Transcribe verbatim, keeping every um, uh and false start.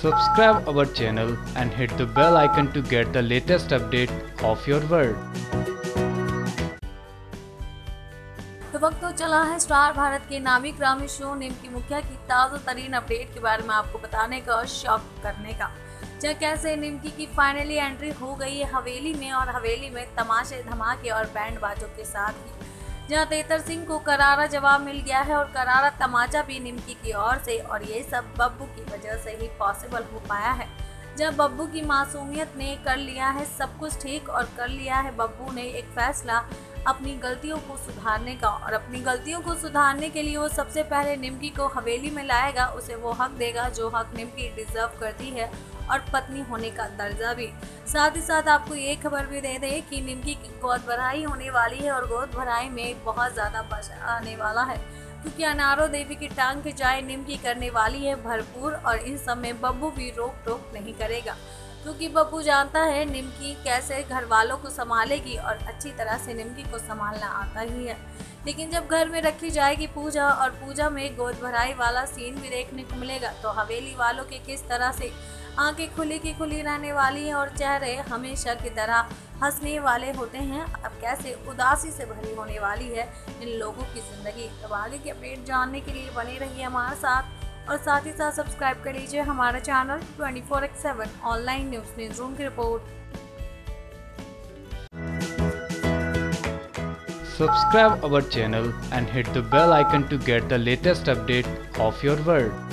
Subscribe our channel and hit the bell icon to get the latest update of your world. तो वक्त तो चला है star Bharat के नामी ग्रामी शो निमकी मुखिया की ताज़ा तरीन अपडेट के बारे में आपको बताने का और शॉक करने का। जहाँ कैसे निमकी की फाइनली एंट्री हो गई है हवेली में, और हवेली में तमाशे धमाके और बैंड बाजों के साथ ही जहाँ तेतर सिंह को करारा जवाब मिल गया है और करारा तमाचा भी निमकी की ओर से, और ये सब बब्बू की वजह से ही पॉसिबल हो पाया है। जब बब्बू की मासूमियत ने कर लिया है सब कुछ ठीक, और कर लिया है बब्बू ने एक फैसला अपनी गलतियों को सुधारने का, और अपनी गलतियों को सुधारने के लिए वो सबसे पहले निमकी को हवेली में लाएगा, उसे वो हक देगा जो हक निमकी डिजर्व करती है, और पत्नी होने का दर्जा भी। साथ ही साथ आपको ये खबर भी दे दें कि निमकी की गोद भराई होने वाली है, और गोद भराई में बहुत ज़्यादा मजा आने वाला है, क्योंकि अनारो देवी की टांग की चाय निमकी करने वाली है भरपूर, और इन सब में बब्बू भी रोक टोक नहीं करेगा, क्योंकि बब्बू जानता है निमकी कैसे घर वालों को संभालेगी, और अच्छी तरह से निमकी को संभालना आता ही है। लेकिन जब घर में रखी जाएगी पूजा, और पूजा में गोद भराई वाला सीन भी देखने को मिलेगा, तो हवेली वालों के किस तरह से आंखें खुली की खुली रहने वाली है, और चेहरे हमेशा की तरह हंसने वाले होते हैं, अब कैसे उदासी से भरी होने वाली है इन लोगों की ज़िंदगी। तो आगे की अपडेट जानने के लिए बने रहिए हमारे साथ, और साथ ही साथ सब्सक्राइब कर लीजिए हमारा channel twenty four X seven online news newsroom की report. Subscribe our channel and hit the bell icon to get the latest update of your world.